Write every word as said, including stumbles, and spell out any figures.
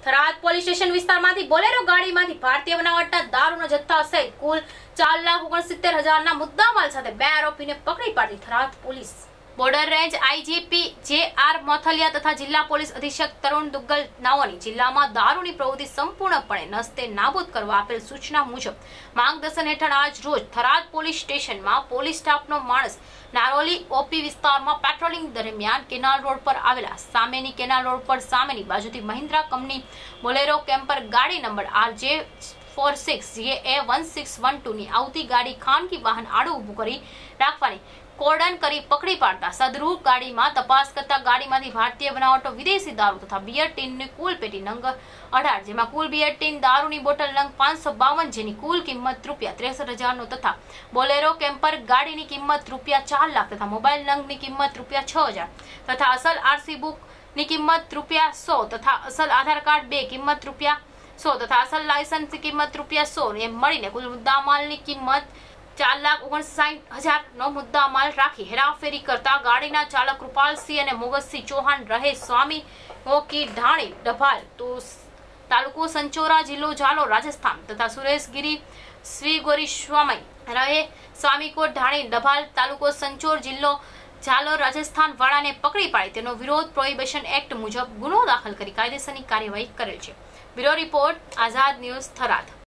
Tharad police station વિસ્તારમાંથી Bolero ગાડીમાંથી ભારતીય બનાવટના દારૂના જથ્થા સહિત કુલ ચાર લાખ ઓગણસિત્તેર હજારના મુદ્દામાલ સાથે બે આરોપીને પકડી પાડી Tharad police border range IGP J R Mothaliya તથા જિલ્લા પોલીસ અધિક્ષક તરુણ દુગ્ગલ નાઓની જિલ્લામાં દારૂની પ્રવૃત્તિ સંપૂર્ણપણે નસ્તે નાબૂદ કરવા આપેલ સૂચના મુજબ માર્ગદર્શન હેઠળ આજ રોજ થરાદ પોલીસ સ્ટેશનમાં પોલીસ સ્ટાફનો માણસ નારોલી ઓપી વિસ્તારમાં પેટ્રોલિંગ દરમિયાન કેનાલ રોડ પર આવેલા સામેની કેનાલ રોડ પર સામેની બાજુથી મહિન્દ્રા કંપની બોલેરો કેમ્પર ગાડી number R J four six J A one six one two ની આવતી ગાડી ખાનગી વાહન આડું ઊભું કરી રાખવાની કોર્ડન કરી પકડી પાડતા સદરૂપ ગાડીમાં તપાસ કરતા ગાડીમાંથી ભારતીય બનાવટનો વિદેશી દારૂ તથા બિયર ટીનની કુલ પેટી નંગ અઢાર જેમાં કુલ બિયર ટીન દારૂની બોટલ નંગ પાંચસો બાવન જેની કુલ કિંમત રૂપિયા ત્રેસઠ હજારનો તથા બોલેરો કેમ્પર ગાડીની કિંમત રૂપિયા ચાર લાખ તથા મોબાઈલ નંગની કિંમત રૂપિયા છ હજાર તથા અસલ આરસી બુક ની કિંમત રૂપિયા સો તથા અસલ આધાર કાર્ડ બે કિંમત રૂપિયા સો તથા અસલ લાયસન્સની કિંમત રૂપિયા સો એમ મળીને કુલ મુદ્દામાલની કિંમત ચાર લાખ ઓગણસાઠ હજાર નો મુદ્દામાલ રાખી હેરાફેરી કરતા ગાડીના ચાલક કૃપાલસિંહ અને મોગતસિંહ ચૌહાણ રહે સ્વામી ઓકી ઢાણી ડભાલ તો તાલુકો સંચોરા જિલ્લો ઝાલોર રાજસ્થાન તથા સુરેશ ગિરી શ્રી ગોરીસ્વામી રહે સ્વામીકોટ ઢાણી ડભાલ તાલુકો સંચોર જિલ્લો ઝાલોર રાજસ્થાન વાળાને પકડી પાડી તેનો વિરોધ પ્રોહિબિશન એક્ટ મુજબ ગુનો દાખલ કરી કાયદેસરની કાર્યવાહી કરેલ છે. Bureau report Azad news Tharad.